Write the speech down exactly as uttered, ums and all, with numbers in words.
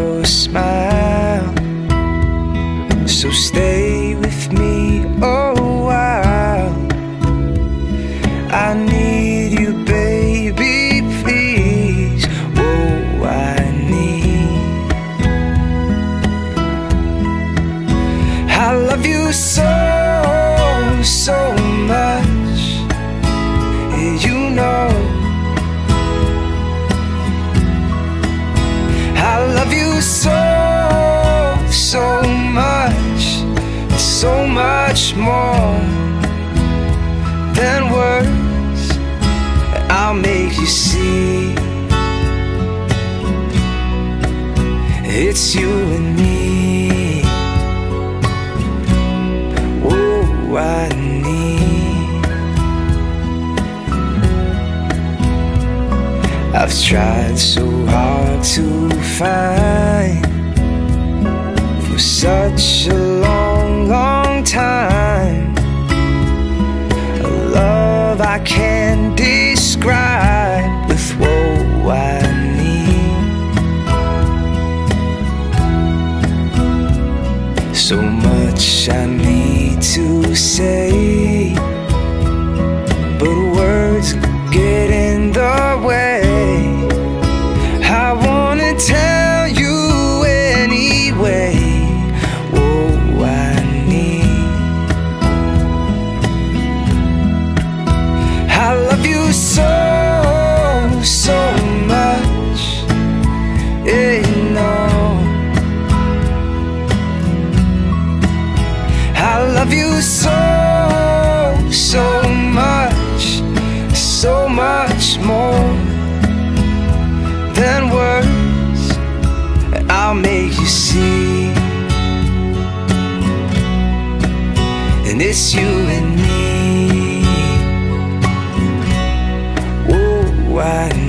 your smile. So stay with me a while. I need you, baby, please. Oh, I need. I love you so, so much. Yeah, you know. I love you so, so much, so much more than words. I'll make you see. It's you and me. Oh, I need. I've tried so hard to find for such a long, long time a love I can't describe with what I need. So much I need to say, but words get in the way. I wanna tell you anyway. Oh, I need. I love you so, so much. Yeah, you know. I love you so, so much, so much more than words. I'll make you see. And it's you and me. Oh, I